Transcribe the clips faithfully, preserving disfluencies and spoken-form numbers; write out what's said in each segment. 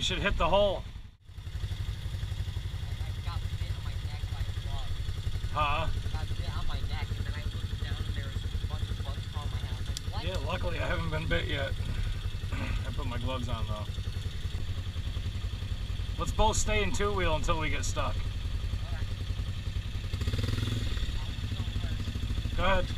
should hit the hole. I got bit on my neck by a bug. Huh? I got bit on my neck, and then I looked down and there was a bunch of bugs on my hand. Like, what? Yeah, luckily I haven't been bit yet. I put my gloves on though. Let's both stay in two wheel until we get stuck. Go ahead.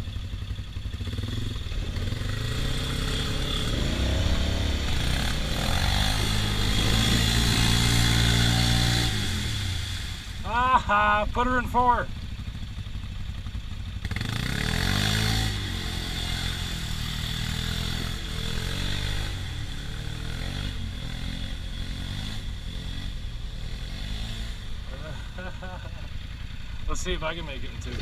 Aha, put her in four. Let's see if I can make it in two.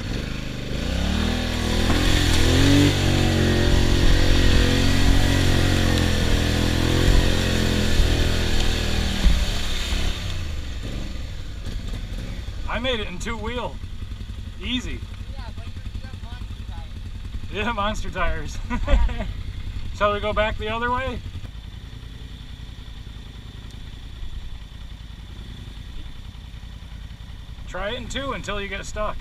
I made it in two wheel. Easy. Yeah, but you have monster tires. Yeah, monster tires. Shall we go back the other way? Try it in two until you get stuck.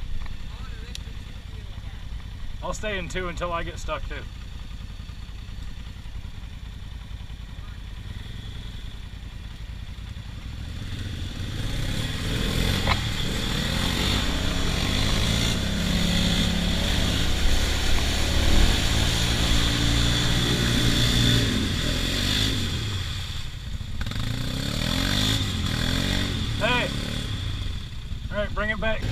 I'll stay in two until I get stuck too. Hey! Alright, bring it back.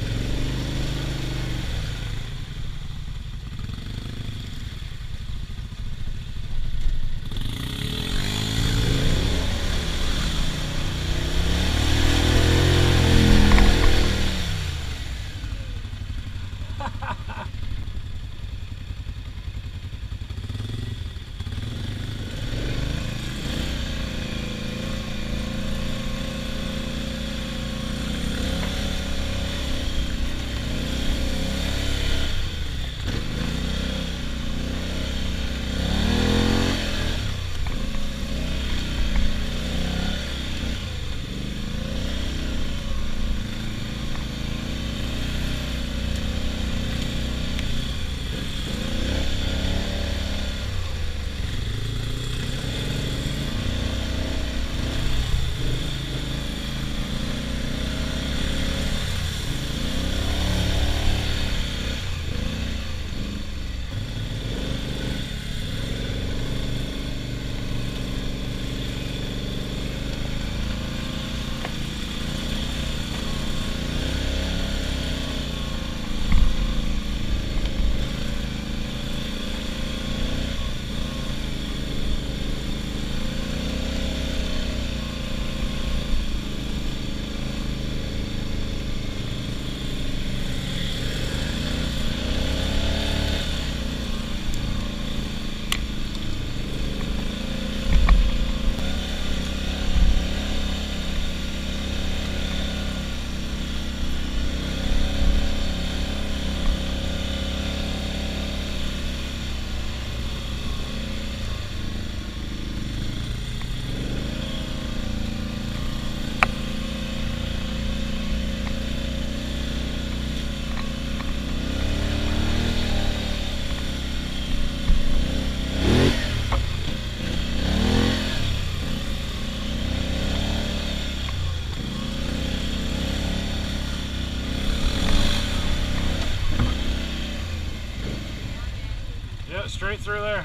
Yeah, straight through there.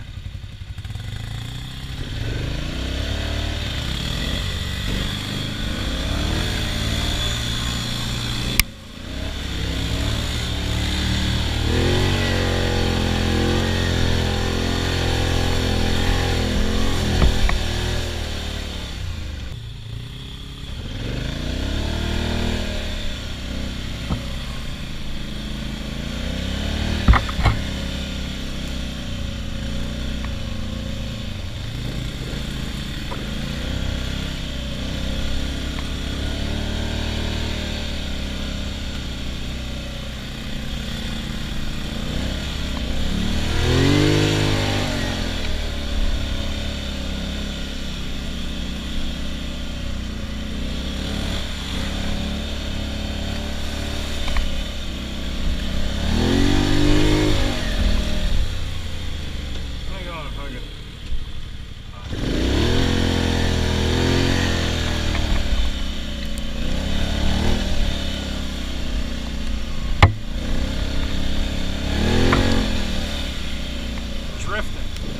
good. Drifting.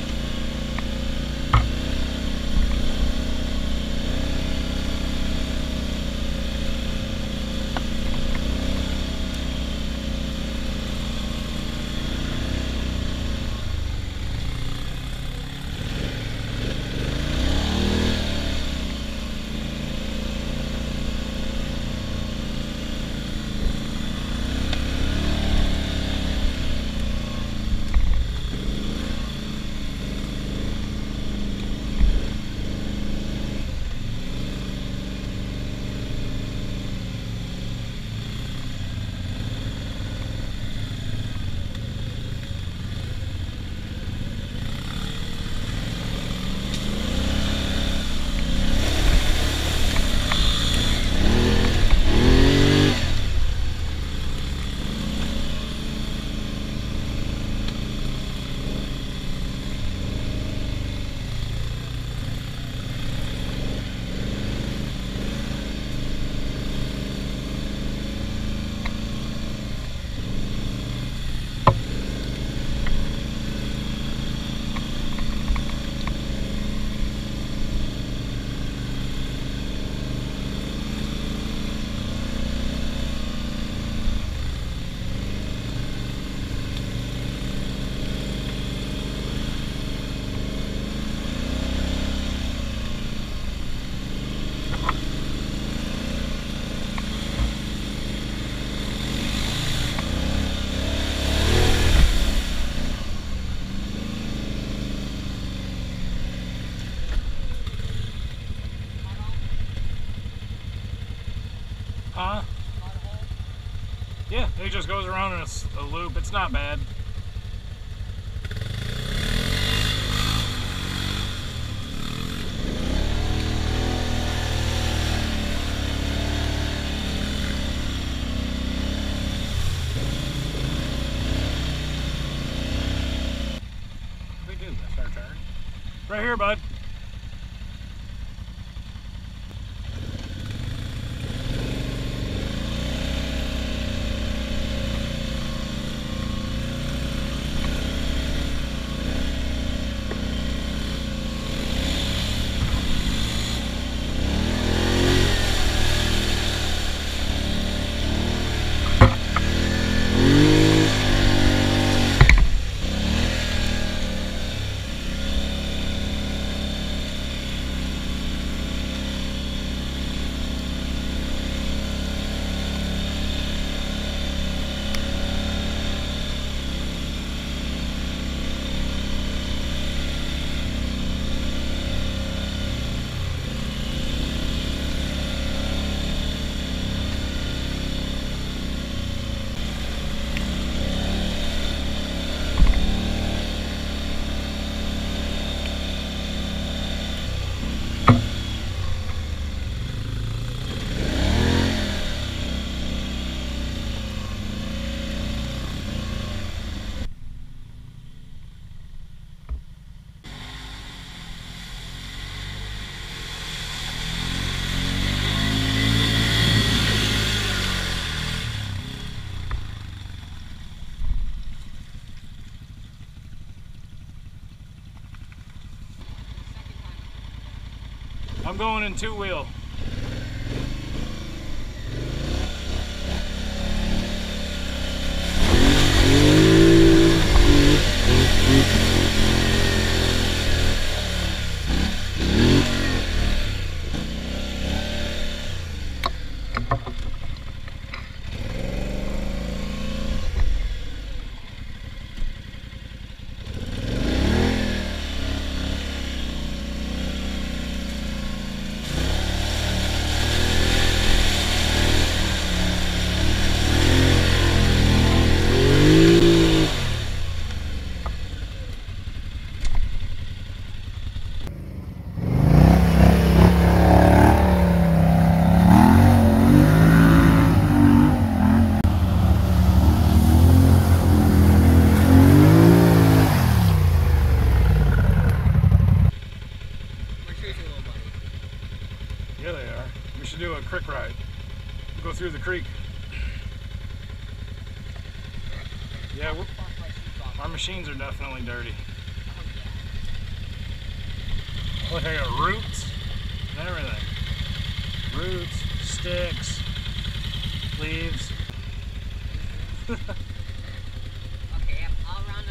Huh? Yeah, it just goes around in a, s- a loop. It's not bad. We do. That's our turn. Right here, bud. I'm going in two wheel. creek ride. We'll go through the creek. Yeah, we're, our machines are definitely dirty. Look, I got roots and everything. Roots, sticks, leaves. Okay, all around the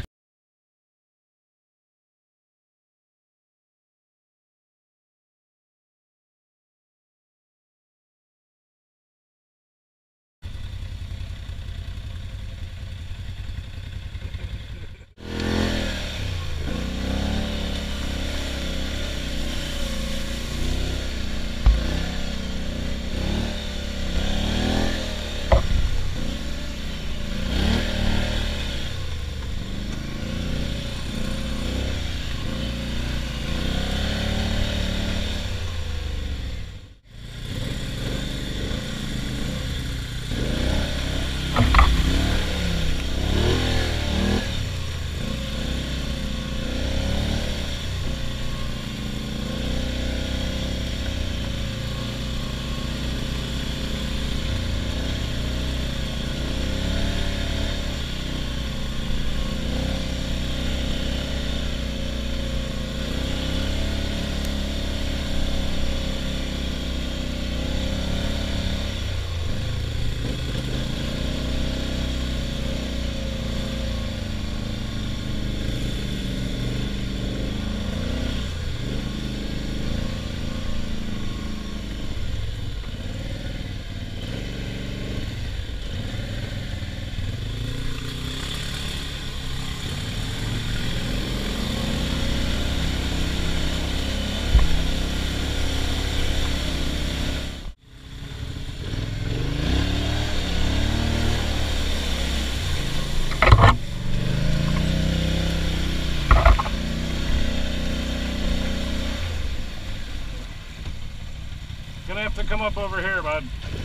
Gonna have to come up over here, bud.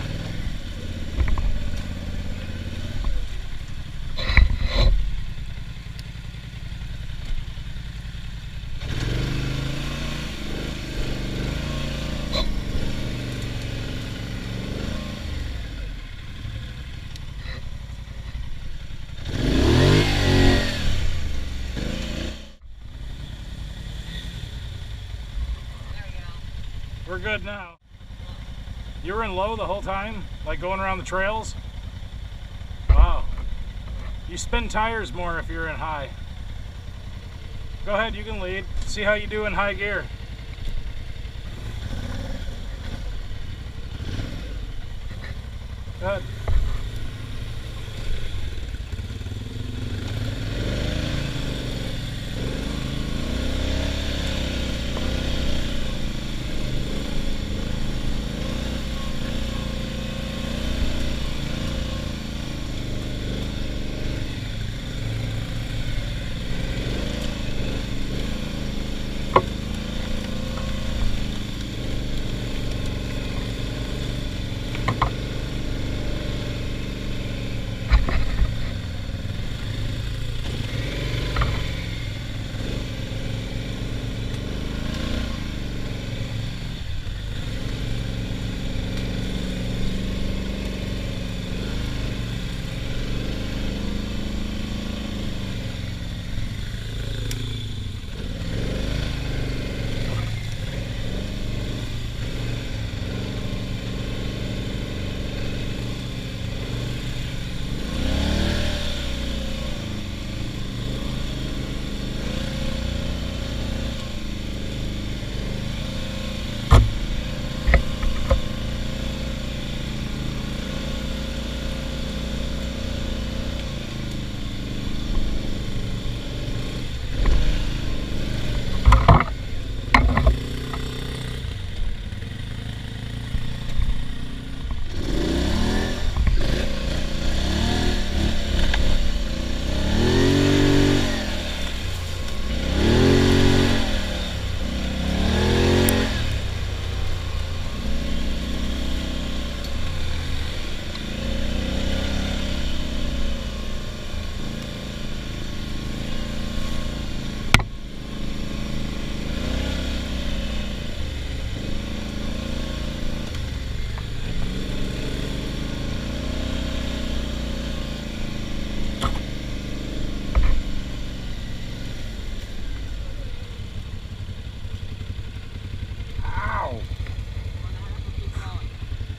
We're good now. You were in low the whole time? Like going around the trails? Wow. You spin tires more if you're in high. Go ahead, you can lead. See how you do in high gear. Go ahead.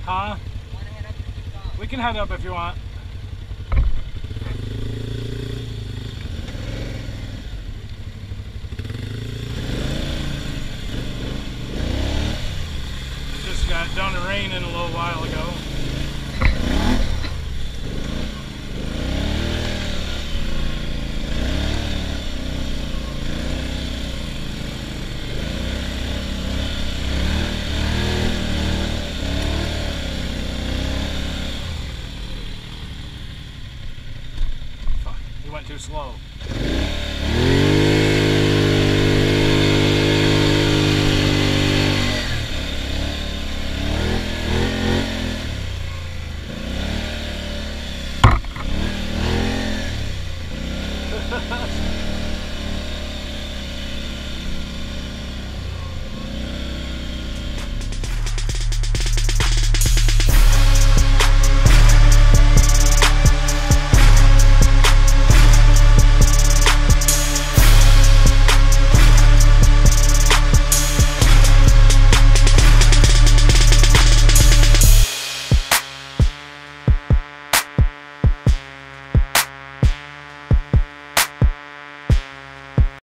Huh? Want to head up or keep going? We can head up if you want. Just got done raining a little while ago.